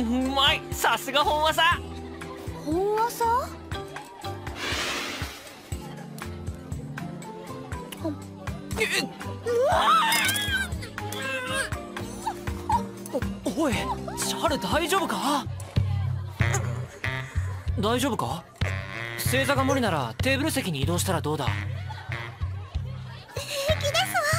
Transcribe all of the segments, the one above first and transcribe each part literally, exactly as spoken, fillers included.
ん、うまい。さすが本技。 本技？ お、おい、チャル大丈夫か？大丈夫か？正座が無理ならテーブル席に移動したらどうだ？ 平気ですわ。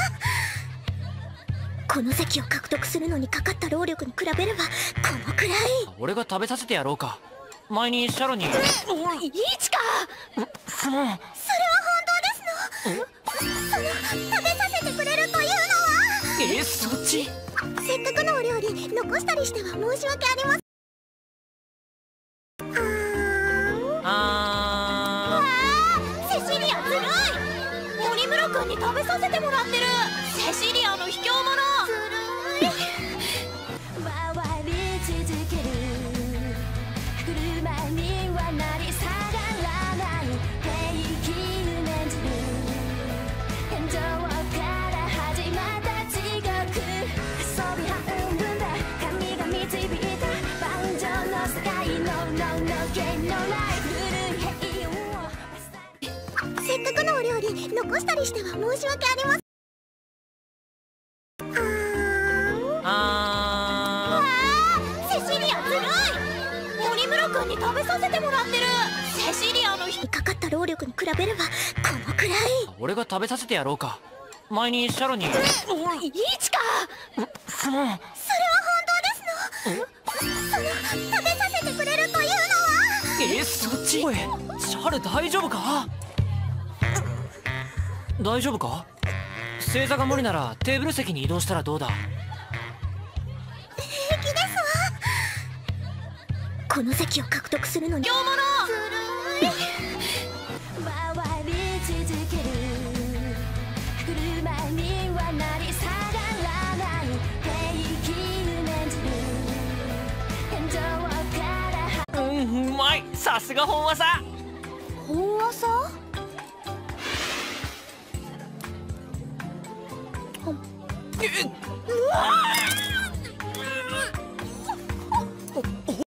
この席を獲得するのにかかった労力に比べればこのくらい。 俺が食べさせてやろうか。前にシャロに。 いいちか。 そのそれは本当ですの？その食べさせてくれるというのは。 え、そっち？ せっかくのお料理残したりしては申し訳ありません。 あー、セシリアずるい。森村君に食べさせてもらってる。セシリアの卑怯者。ずるい。回り続ける車にはなり下がらない平気念じる天井から始まった地獄遊び半分で神が導いた万丈の世界のののけのない古い平穏をせっかくのお料理残したりしては申し訳ありません。 あー、セシリアずるい。森村君に食べさせてもらってる。セシリアの日にかかった労力に比べればこのくらい。 俺が食べさせてやろうか。前にシャロに。 いいちか。 そのそれは本当ですの？その食べさせてくれるというのは。 え、そっち？おい、シャル大丈夫か？大丈夫か？正座が無理ならテーブル席に移動したらどうだ？ 平気ですわ。この席を獲得するのに。卑怯者。ずるい。回り続ける車にはなり下がらない平気念じる天井から。 うん、うまい。さすが本技。 本技？ うわー！